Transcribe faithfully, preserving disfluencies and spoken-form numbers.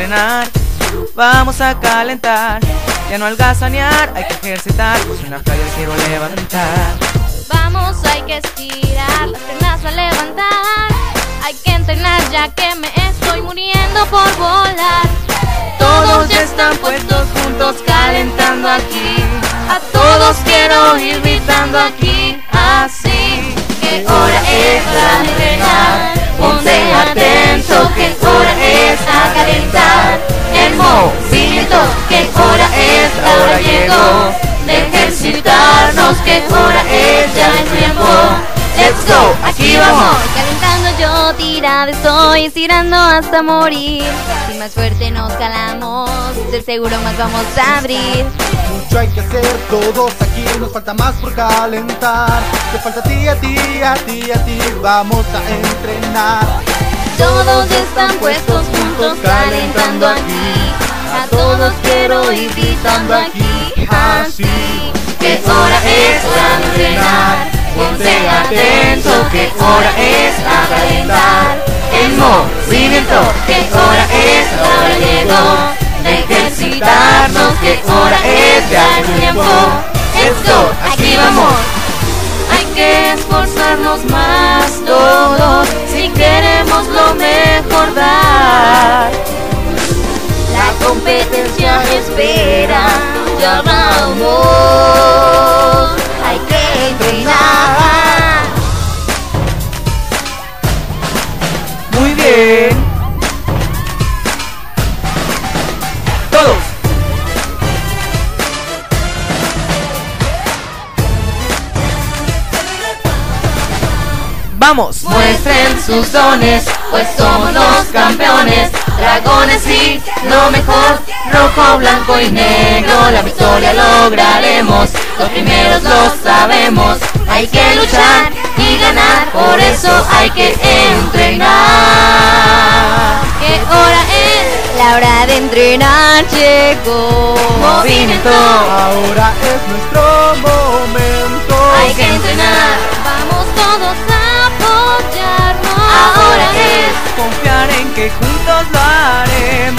entrenar, vamos a calentar, ya no holgazanear, hay que ejercitar, pues una playa quiero levantar. Vamos, hay que estirar las piernas para levantar, hay que entrenar ya que me estoy muriendo por volar. Todos ya están puestos juntos calentando aquí, a todos quiero ir gritando aquí, así. ¿Qué hora es para entrenar? Ponte atento, ¿qué hora es a calentar? El movimiento, ¿qué hora es? Ahora llegó de ejercitarnos, ¿qué hora es? Ya es tiempo. Let's go, aquí vamos. Calentando yo, tirada estoy, estirando hasta morir. Si más fuerte nos calamos, de seguro más vamos a abrir. Mucho hay que hacer, todos aquí, nos falta más por calentar. Te falta a ti, a ti, a ti, a ti, vamos a entrenar. Todos están puestos juntos calentando aquí, a todos quiero ir gritando aquí, así. ¿Qué hora es para entrenar? Ponte atento, ¿qué hora es a calentar? El movimiento, ¿qué hora es? Ahora llegó de ejercitarnos, ¿qué hora es? Ya es tiempo. Let's go, aquí vamos. Hay que esforzarnos más todos si queremos lo mejor dar. La competencia espera, ya vamos. Hay que entrenar. Muy bien. Todos. Vamos. Muestren sus dones, pues somos los campeones. Dragones y lo mejor, rojo, blanco y negro. La victoria lograremos, los primeros lo sabemos. Hay que luchar y ganar, por eso hay que entrenar. ¿Qué hora es? La hora de entrenar llegó. Movimiento, Ahora es nuestro momento. hay que entrenar. Vamos todos a apoyarnos. Ahora es Confiar en que juntos lo haremos.